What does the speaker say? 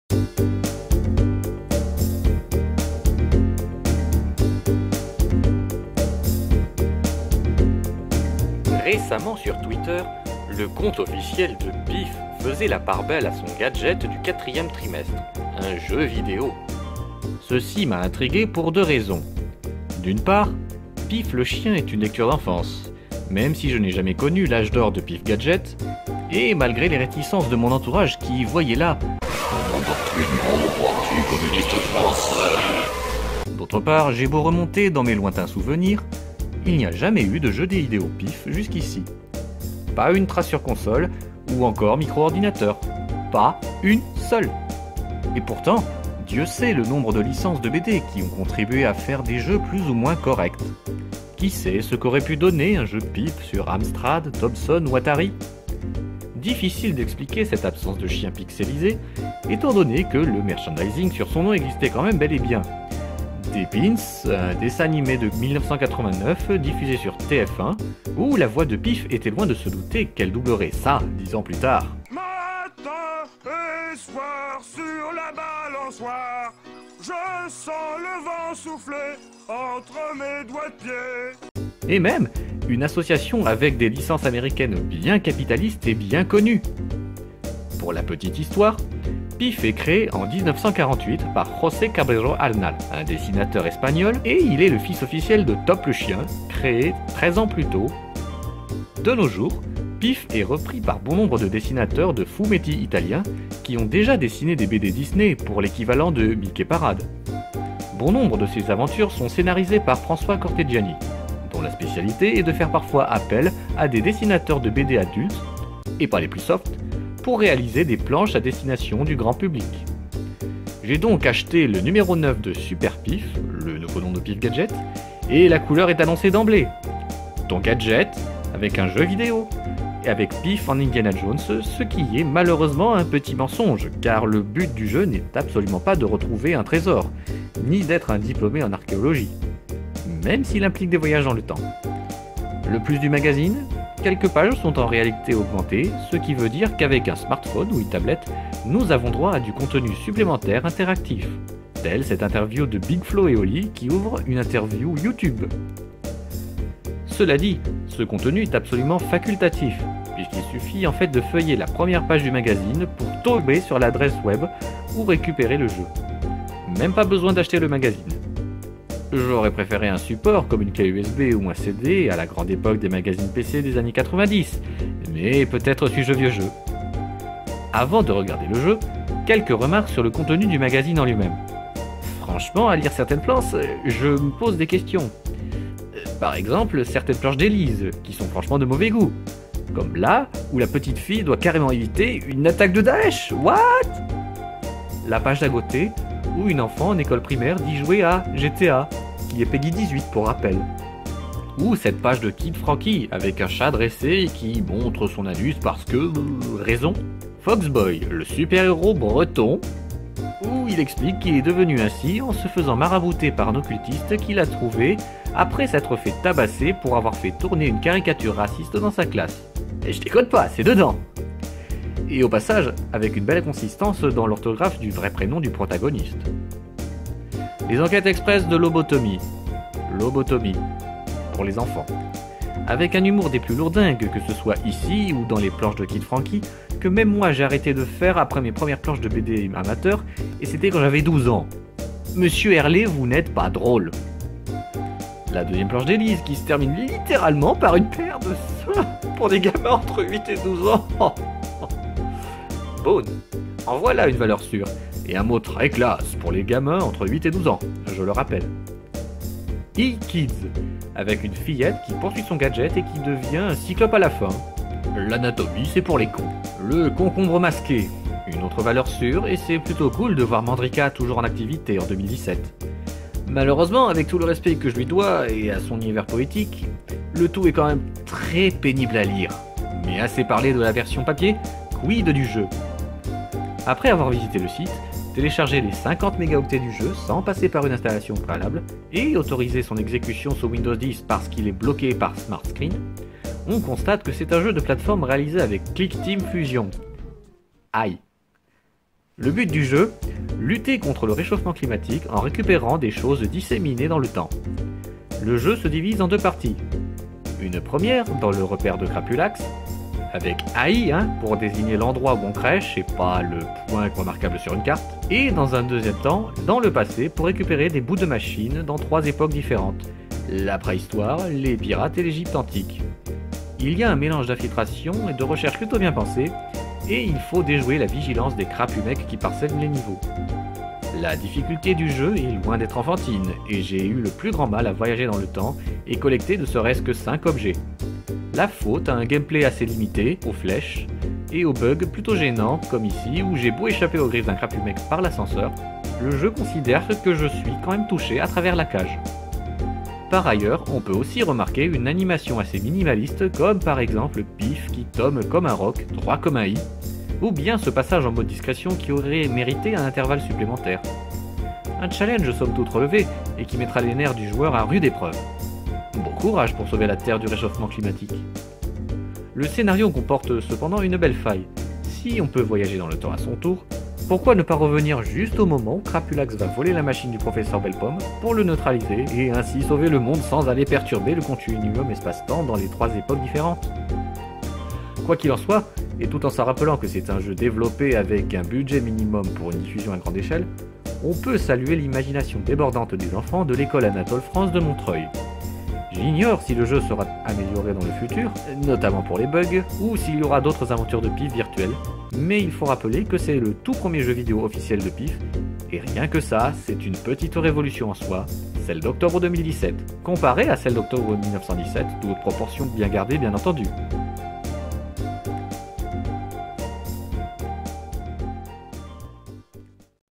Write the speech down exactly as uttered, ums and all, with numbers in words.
Récemment sur Twitter, le compte officiel de Pif faisait la part belle à son gadget du quatrième trimestre, un jeu vidéo. Ceci m'a intrigué pour deux raisons. D'une part, Pif le chien est une lecture d'enfance, même si je n'ai jamais connu l'âge d'or de Pif Gadget, et malgré les réticences de mon entourage qui voyait là D'autre part, j'ai beau remonter dans mes lointains souvenirs, il n'y a jamais eu de jeu vidéo Pif jusqu'ici. Pas une trace sur console, ou encore micro-ordinateur. Pas une seule. Et pourtant, Dieu sait le nombre de licences de B D qui ont contribué à faire des jeux plus ou moins corrects. Qui sait ce qu'aurait pu donner un jeu Pif sur Amstrad, Dobson ou Atari? Difficile d'expliquer cette absence de chien pixelisé, étant donné que le merchandising sur son nom existait quand même bel et bien. Des pins, un dessin animé de mille neuf cent quatre-vingt-neuf diffusé sur T F un, où la voix de Pif était loin de se douter qu'elle doublerait ça dix ans plus tard. Matin et soir sur la balançoire, je sens le vent souffler entre mes doigts de pied. Et même une association avec des licences américaines bien capitalistes et bien connues. Pour la petite histoire, Pif est créé en mille neuf cent quarante-huit par José Cabrero Arnal, un dessinateur espagnol, et il est le fils officiel de Top le chien, créé treize ans plus tôt. De nos jours, Pif est repris par bon nombre de dessinateurs de fumetti italiens qui ont déjà dessiné des B D Disney pour l'équivalent de Mickey Parade. Bon nombre de ces aventures sont scénarisées par François Cortegiani, dont la spécialité est de faire parfois appel à des dessinateurs de B D adultes, et pas les plus soft, pour réaliser des planches à destination du grand public. J'ai donc acheté le numéro neuf de Super Pif, le nouveau nom de Pif Gadget, et la couleur est annoncée d'emblée. Ton gadget, avec un jeu vidéo, et avec Pif en Indiana Jones, ce qui est malheureusement un petit mensonge, car le but du jeu n'est absolument pas de retrouver un trésor, ni d'être un diplômé en archéologie, même s'il implique des voyages dans le temps. Le plus du magazine, quelques pages sont en réalité augmentées, ce qui veut dire qu'avec un smartphone ou une tablette, nous avons droit à du contenu supplémentaire interactif, telle cette interview de Big Flo et Oli qui ouvre une interview YouTube. Cela dit, ce contenu est absolument facultatif, puisqu'il suffit en fait de feuiller la première page du magazine pour tomber sur l'adresse web ou récupérer le jeu. Même pas besoin d'acheter le magazine. J'aurais préféré un support comme une clé U S B ou un C D à la grande époque des magazines P C des années quatre-vingt-dix, mais peut-être suis-je vieux jeu. Avant de regarder le jeu, quelques remarques sur le contenu du magazine en lui-même. Franchement, à lire certaines planches, je me pose des questions. Par exemple, certaines planches d'Élise, qui sont franchement de mauvais goût. Comme là, où la petite fille doit carrément éviter une attaque de Daesh. What? La page d'à côté, où une enfant en école primaire dit jouer à G T A, qui est Peggy dix-huit pour rappel. Ou cette page de Kid Frankie, avec un chat dressé qui montre son anus parce que... raison. Foxboy, le super-héros breton, où il explique qu'il est devenu ainsi en se faisant marabouter par un occultiste qu'il a trouvé après s'être fait tabasser pour avoir fait tourner une caricature raciste dans sa classe. Et je déconne pas, c'est dedans. Et au passage, avec une belle consistance dans l'orthographe du vrai prénom du protagoniste. Les enquêtes express de lobotomie. Lobotomie. Pour les enfants. Avec un humour des plus lourdingues, que ce soit ici ou dans les planches de Kid Frankie, que même moi j'ai arrêté de faire après mes premières planches de B D amateur, et c'était quand j'avais douze ans. Monsieur Herlé, vous n'êtes pas drôle. La deuxième planche d'Élise qui se termine littéralement par une paire de seins pour des gamins entre huit et douze ans. Bone, en voilà une valeur sûre, et un mot très classe pour les gamins entre huit et douze ans, je le rappelle. E-Kids, avec une fillette qui poursuit son gadget et qui devient un cyclope à la fin. L'anatomie, c'est pour les cons. Le concombre masqué, une autre valeur sûre, et c'est plutôt cool de voir Mandrika toujours en activité en deux mille dix-sept. Malheureusement, avec tout le respect que je lui dois et à son univers poétique, le tout est quand même très pénible à lire. Mais assez parlé de la version papier, quid du jeu? Après avoir visité le site, téléchargé les cinquante mégaoctets du jeu sans passer par une installation préalable et autoriser son exécution sous Windows dix parce qu'il est bloqué par Smart Screen, on constate que c'est un jeu de plateforme réalisé avec ClickTeam Fusion. Aïe. Le but du jeu, lutter contre le réchauffement climatique en récupérant des choses disséminées dans le temps. Le jeu se divise en deux parties. Une première dans le repère de Crapulax, avec A I hein, pour désigner l'endroit où on crèche et pas le point remarquable sur une carte, et dans un deuxième temps, dans le passé pour récupérer des bouts de machines dans trois époques différentes, la préhistoire, les pirates et l'Égypte antique. Il y a un mélange d'infiltration et de recherche plutôt bien pensé, et il faut déjouer la vigilance des crapumecs qui parsèment les niveaux. La difficulté du jeu est loin d'être enfantine, et j'ai eu le plus grand mal à voyager dans le temps et collecter ne serait-ce que cinq objets. La faute à un gameplay assez limité, aux flèches, et aux bugs plutôt gênants, comme ici où j'ai beau échapper aux griffes d'un crapumec par l'ascenseur, le jeu considère que je suis quand même touché à travers la cage. Par ailleurs, on peut aussi remarquer une animation assez minimaliste, comme par exemple Pif qui tombe comme un roc, droit comme un i, ou bien ce passage en mode discrétion qui aurait mérité un intervalle supplémentaire. Un challenge somme toute relevé, et qui mettra les nerfs du joueur à rude épreuve. Bon courage pour sauver la Terre du réchauffement climatique. Le scénario comporte cependant une belle faille. Si on peut voyager dans le temps à son tour, pourquoi ne pas revenir juste au moment où Crapulax va voler la machine du professeur Belpomme pour le neutraliser et ainsi sauver le monde sans aller perturber le continuum espace-temps dans les trois époques différentes? Quoi qu'il en soit, et tout en se rappelant que c'est un jeu développé avec un budget minimum pour une diffusion à grande échelle, on peut saluer l'imagination débordante des enfants de l'école Anatole France de Montreuil. J'ignore si le jeu sera amélioré dans le futur, notamment pour les bugs, ou s'il y aura d'autres aventures de Pif virtuelles, mais il faut rappeler que c'est le tout premier jeu vidéo officiel de Pif, et rien que ça, c'est une petite révolution en soi, celle d'octobre deux mille dix-sept, comparée à celle d'octobre mille neuf cent dix-sept, toute proportion bien gardée bien entendu.